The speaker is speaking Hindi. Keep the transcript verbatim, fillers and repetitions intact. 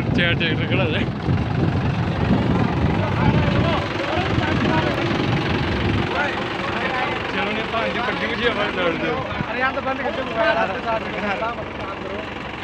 चार ट्रैक्टर खड़ा है। चलो नहीं पांच पट्टी मुझे हमारे लड़ दो। अरे यहाँ तो बंद कर दो।